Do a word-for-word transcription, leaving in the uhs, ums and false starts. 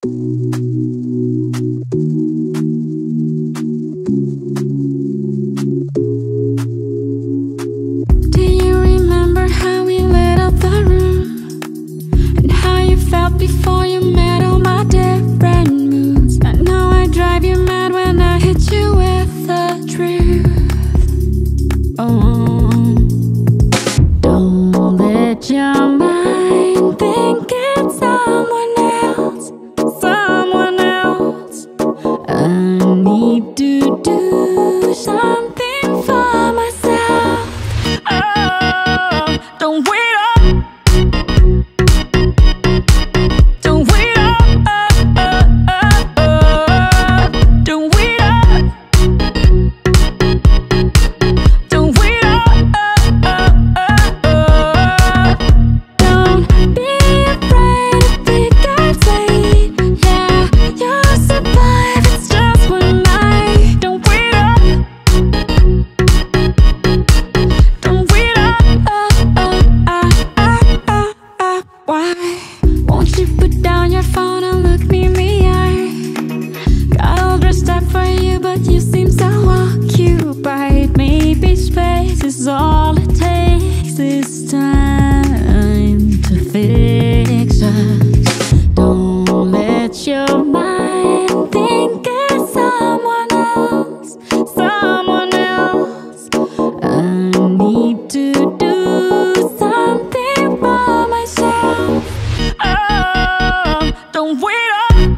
Do you remember how we lit up the room? And how you felt before you met all my different moods? I know I drive you mad when I hit you with the truth. Oh, don't let your mind think it's someone else, someone else. I need to do something for myself. Oh, don't wait up, don't wait up, oh, oh, oh, oh. Don't wait up, don't wait up, oh, oh, oh, oh. Don't be afraid if it gets late. Yeah, you'll survive, it's just one night. Don't wait up, don't wait up, oh, oh, ah, ah, ah, ah. Why won't you put down your phone and look me in the eye? Got all dressed up for you, but you seem so occupied. Maybe space is all it takes this time to fix us. Don't let your mind think it's someone else, someone else. I need to do something for myself. Oh, don't wait up,